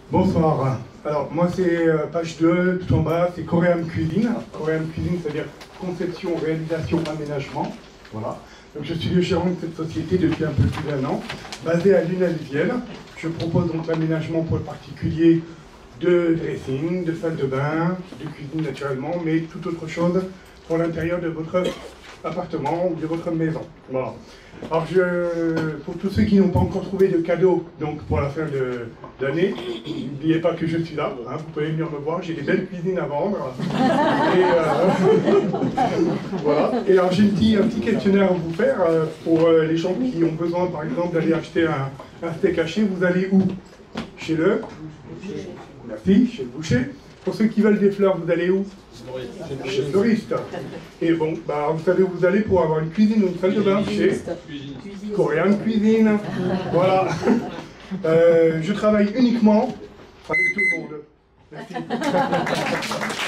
Bonsoir. Alors, moi, c'est page 2, tout en bas, c'est Korean Cuisine. Korean Cuisine, c'est-à-dire conception, réalisation, aménagement. Voilà. Donc, je suis le gérant de cette société depuis un peu plus d'1 an, basée à Lunel-Vielle. Je propose donc l'aménagement pour le particulier de dressing, de salle de bain, de cuisine naturellement, mais toute autre chose pour l'intérieur de votre appartement ou de votre maison. Voilà. Alors, pour tous ceux qui n'ont pas encore trouvé de cadeau donc pour la fin de l'année, n'oubliez pas que je suis là, hein, vous pouvez venir me voir, j'ai des belles cuisines à vendre. Voilà. Et alors j'ai un petit questionnaire à vous faire pour les gens qui ont besoin par exemple d'aller acheter un steak haché. Vous allez où? Chez le Merci, chez le boucher. Pour ceux qui veulent des fleurs, vous allez où? Chez le fleuriste. Et bon, bah, vous savez où vous allez pour avoir une cuisine ou une salle de bain? Chez Korean Cuisine. Voilà. Je travaille uniquement avec tout le monde. Merci.